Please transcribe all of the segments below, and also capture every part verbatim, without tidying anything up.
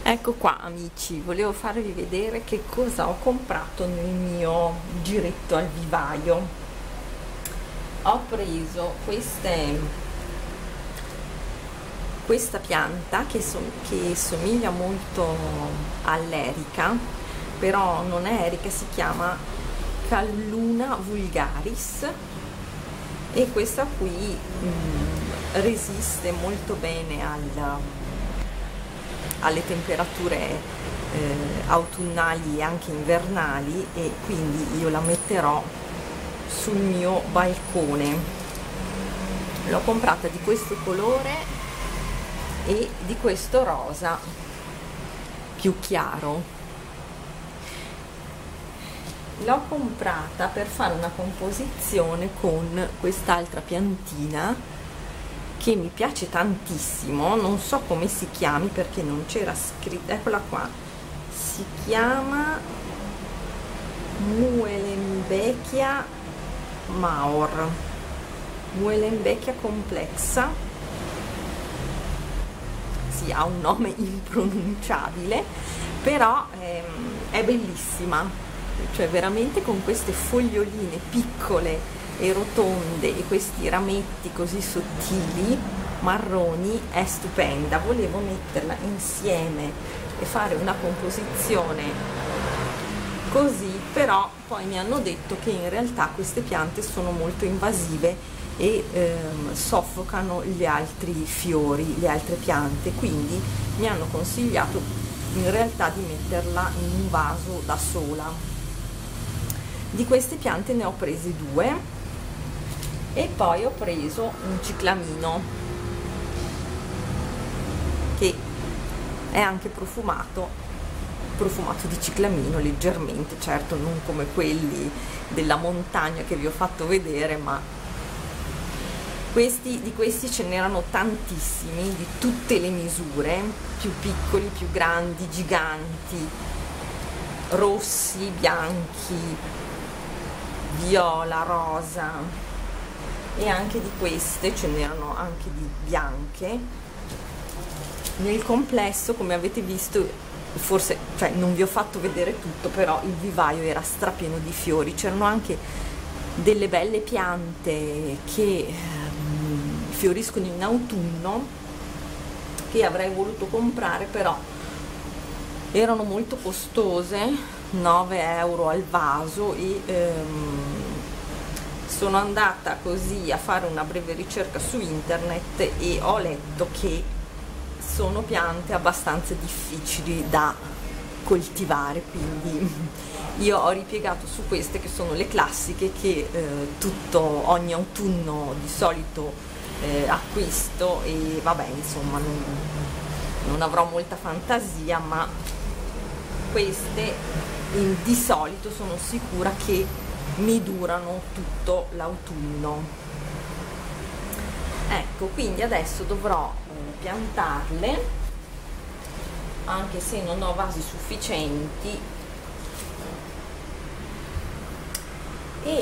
Ecco qua amici, volevo farvi vedere che cosa ho comprato nel mio giretto al vivaio. Ho preso queste, questa pianta che, so, che somiglia molto all'erica, però non è erica, si chiama Calluna vulgaris, e questa qui mh, resiste molto bene al alle temperature eh, autunnali e anche invernali, e quindi io la metterò sul mio balcone. L'ho comprata di questo colore e di questo rosa più chiaro. L'ho comprata per fare una composizione con quest'altra piantina che mi piace tantissimo, non so come si chiami perché non c'era scritto, eccola qua, si chiama Muehlenbeckia Maor, Muehlenbeckia complessa, sì, ha un nome impronunciabile, però ehm, è bellissima, cioè veramente con queste foglioline piccole e rotonde e questi rametti così sottili marroni è stupenda. Volevo metterla insieme e fare una composizione così, però poi mi hanno detto che in realtà queste piante sono molto invasive e ehm, soffocano gli altri fiori, le altre piante, quindi mi hanno consigliato in realtà di metterla in un vaso da sola. Di queste piante ne ho prese due e poi ho preso un ciclamino che è anche profumato, profumato di ciclamino leggermente, certo non come quelli della montagna che vi ho fatto vedere, ma questi, di questi ce n'erano tantissimi di tutte le misure, più piccoli, più grandi, giganti, rossi, bianchi, viola, rosa, e anche di queste ce n'erano anche di bianche. Nel complesso, come avete visto, forse, cioè non vi ho fatto vedere tutto, però il vivaio era strapieno di fiori, c'erano anche delle belle piante che um, fioriscono in autunno che avrei voluto comprare, però erano molto costose, nove euro al vaso, e um, sono andata così a fare una breve ricerca su internet e ho letto che sono piante abbastanza difficili da coltivare, quindi io ho ripiegato su queste che sono le classiche che eh, tutto ogni autunno di solito eh, acquisto, e vabbè, insomma non, non avrò molta fantasia, ma queste in, di solito sono sicura che mi durano tutto l'autunno. Ecco, quindi adesso dovrò eh, piantarle, anche se non ho vasi sufficienti, e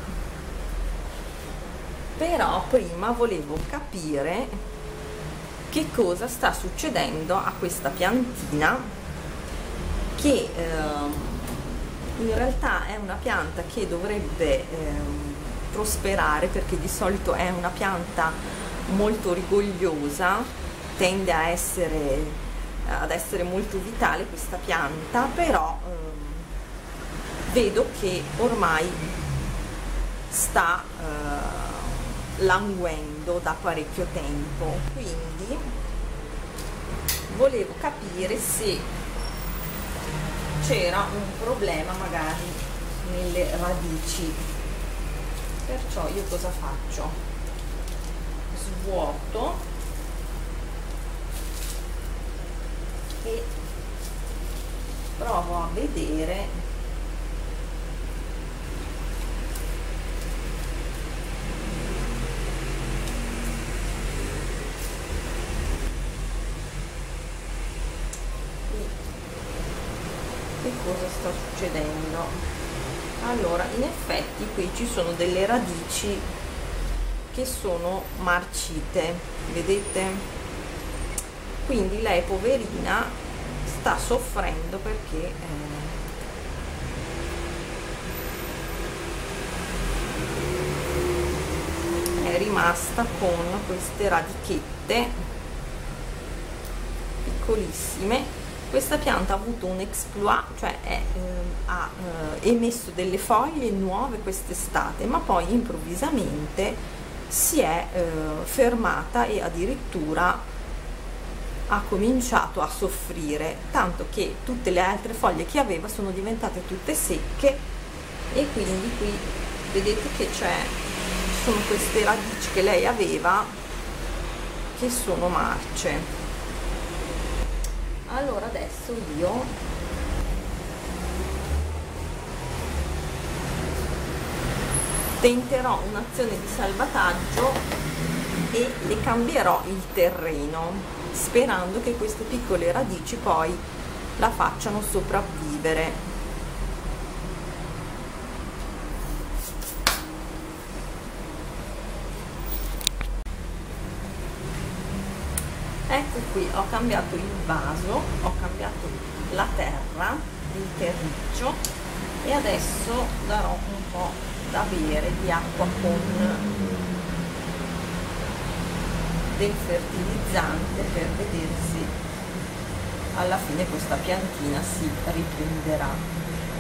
però prima volevo capire che cosa sta succedendo a questa piantina che eh, in realtà è una pianta che dovrebbe eh, prosperare, perché di solito è una pianta molto rigogliosa, tende a essere, ad essere molto vitale questa pianta, però eh, vedo che ormai sta eh, languendo da parecchio tempo, quindi volevo capire se c'era un problema magari nelle radici. Perciò io cosa faccio? Svuoto e provo a vedere che cosa sta succedendo. Allora, in effetti qui ci sono delle radici che sono marcite, vedete? Quindi lei, poverina, sta soffrendo perché eh, è rimasta con queste radichette piccolissime. Questa pianta ha avuto un exploit, cioè è, eh, ha eh, emesso delle foglie nuove quest'estate, ma poi improvvisamente si è eh, fermata e addirittura ha cominciato a soffrire, tanto che tutte le altre foglie che aveva sono diventate tutte secche, e quindi qui vedete che c'è, ci sono queste radici che lei aveva che sono marce. Allora adesso io tenterò un'azione di salvataggio e le cambierò il terreno, sperando che queste piccole radici poi la facciano sopravvivere. Ecco qui, ho cambiato il vaso, ho cambiato la terra, il terriccio, e adesso darò un po' da bere di acqua con del fertilizzante per vedere se alla fine questa piantina si riprenderà.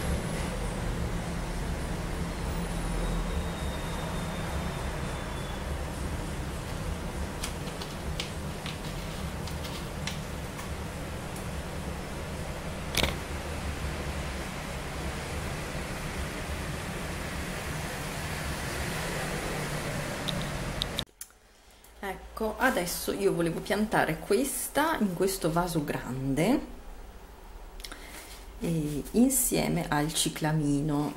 Ecco, adesso io volevo piantare questa in questo vaso grande e insieme al ciclamino,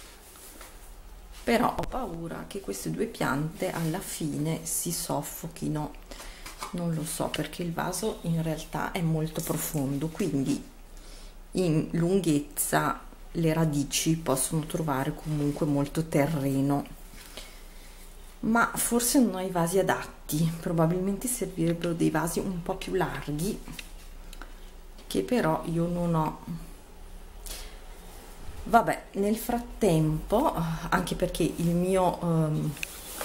però ho paura che queste due piante alla fine si soffochino, non lo so, perché il vaso in realtà è molto profondo, quindi in lunghezza le radici possono trovare comunque molto terreno, ma forse non ho i vasi adatti, probabilmente servirebbero dei vasi un po' più larghi, che però io non ho. Vabbè, nel frattempo, anche perché il mio um,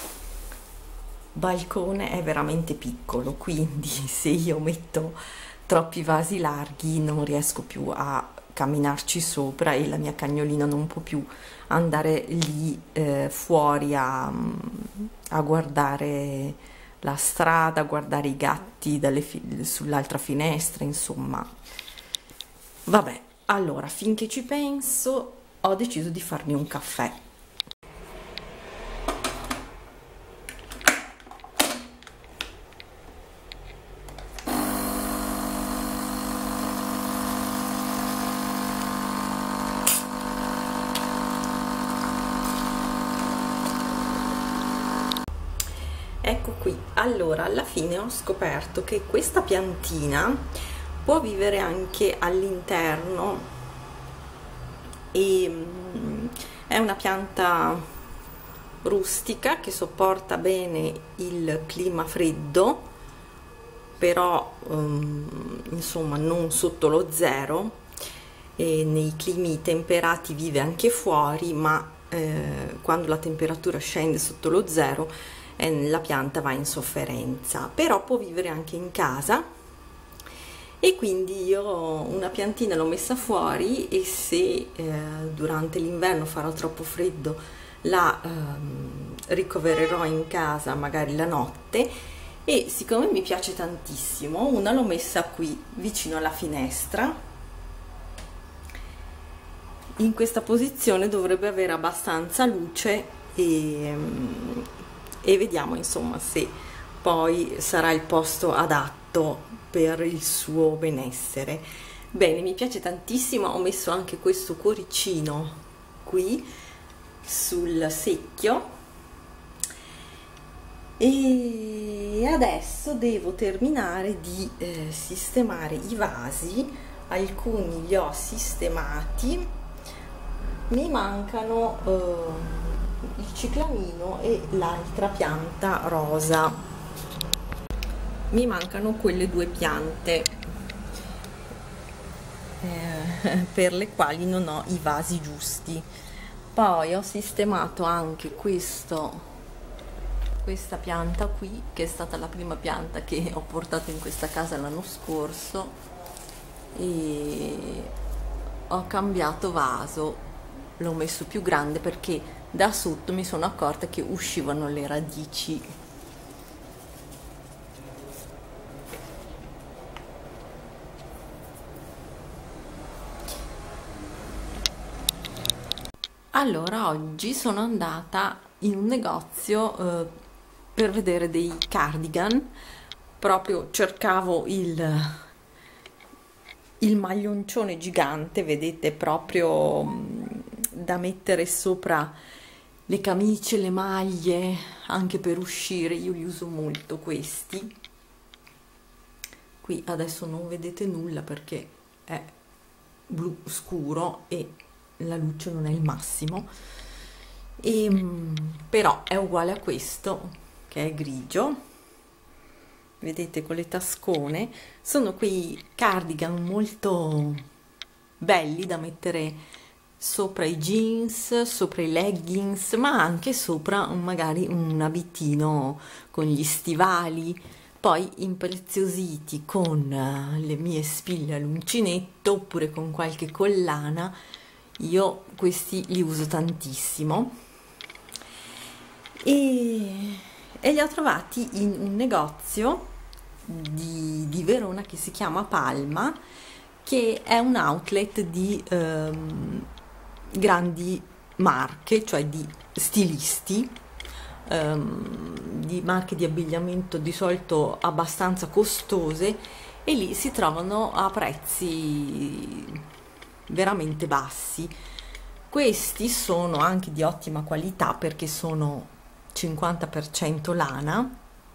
balcone è veramente piccolo, quindi se io metto troppi vasi larghi non riesco più a camminarci sopra e la mia cagnolina non può più andare lì eh, fuori a, a guardare la strada, a guardare i gatti dalle fi- sull'altra finestra, insomma. Vabbè, allora, finché ci penso, ho deciso di farmi un caffè. Ecco qui, allora alla fine ho scoperto che questa piantina può vivere anche all'interno e mm, è una pianta rustica che sopporta bene il clima freddo, però um, insomma non sotto lo zero, e nei climi temperati vive anche fuori, ma eh, quando la temperatura scende sotto lo zero la pianta va in sofferenza, però può vivere anche in casa, e quindi io una piantina l'ho messa fuori, e se eh, durante l'inverno farà troppo freddo la ehm, ricovererò in casa magari la notte, e siccome mi piace tantissimo una l'ho messa qui vicino alla finestra. In questa posizione dovrebbe avere abbastanza luce e e vediamo insomma se poi sarà il posto adatto per il suo benessere. Bene, mi piace tantissimo, ho messo anche questo cuoricino qui sul secchio, e adesso devo terminare di eh, sistemare i vasi. Alcuni li ho sistemati, mi mancano eh, il ciclamino e l'altra pianta rosa, mi mancano quelle due piante. eh, per le quali non ho i vasi giusti. Poi ho sistemato anche questo, questa pianta qui, che è stata la prima pianta che ho portato in questa casa l'anno scorso, e ho cambiato vaso, l'ho messo più grande perché da sotto mi sono accorta che uscivano le radici. Allora oggi sono andata in un negozio eh, per vedere dei cardigan, proprio cercavo il, il maglioncione gigante, vedete, proprio mh, da mettere sopra le camicie, le maglie, anche per uscire. Io li uso molto questi. Qui adesso non vedete nulla perché è blu scuro e la luce non è il massimo, e, però è uguale a questo che è grigio, vedete, con le tascone. Sono quei cardigan molto belli da mettere sopra i jeans, sopra i leggings, ma anche sopra magari un abitino con gli stivali, poi impreziositi con le mie spille all'uncinetto oppure con qualche collana. Io questi li uso tantissimo, e, e li ho trovati in un negozio di, di Verona che si chiama Palma, che è un outlet di ehm, grandi marche, cioè di stilisti, ehm, di marche di abbigliamento di solito abbastanza costose, e lì si trovano a prezzi veramente bassi. Questi sono anche di ottima qualità perché sono cinquanta per cento lana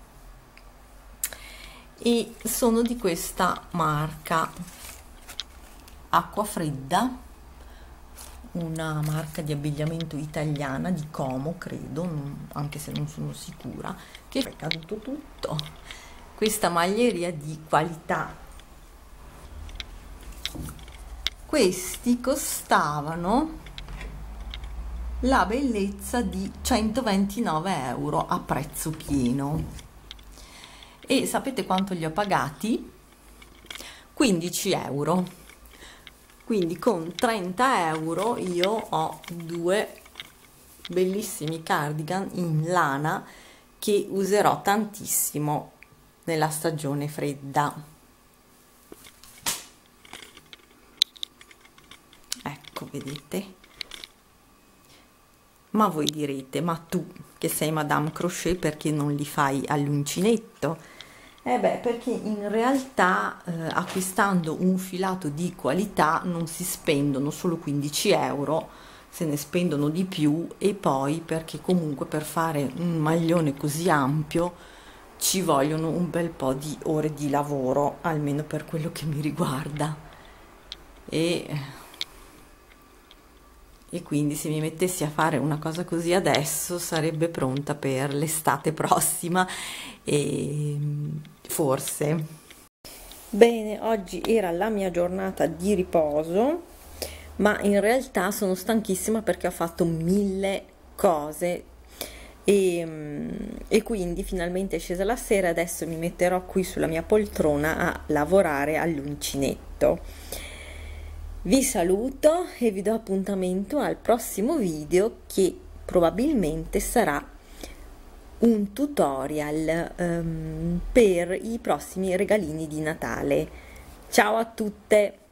e sono di questa marca Acquafredda, una marca di abbigliamento italiana di Como, credo, anche se non sono sicura, che è caduto tutto. Questa maglieria di qualità. Questi costavano la bellezza di centoventinove euro a prezzo pieno, e sapete quanto li ho pagati? quindici euro. Quindi con trenta euro io ho due bellissimi cardigan in lana che userò tantissimo nella stagione fredda. Vedete? Ma voi direte, ma tu che sei Madame Crochet perché non li fai all'uncinetto? Eh beh, perché in realtà eh, acquistando un filato di qualità non si spendono solo quindici euro, se ne spendono di più, e poi perché comunque per fare un maglione così ampio ci vogliono un bel po' di ore di lavoro, almeno per quello che mi riguarda. E E quindi se mi mettessi a fare una cosa così adesso sarebbe pronta per l'estate prossima, e forse. Bene, oggi era la mia giornata di riposo, ma in realtà sono stanchissima perché ho fatto mille cose, e, e quindi finalmente è scesa la sera. Adesso mi metterò qui sulla mia poltrona a lavorare all'uncinetto. Vi saluto e vi do appuntamento al prossimo video, che probabilmente sarà un tutorial um, per i prossimi regalini di Natale. Ciao a tutte!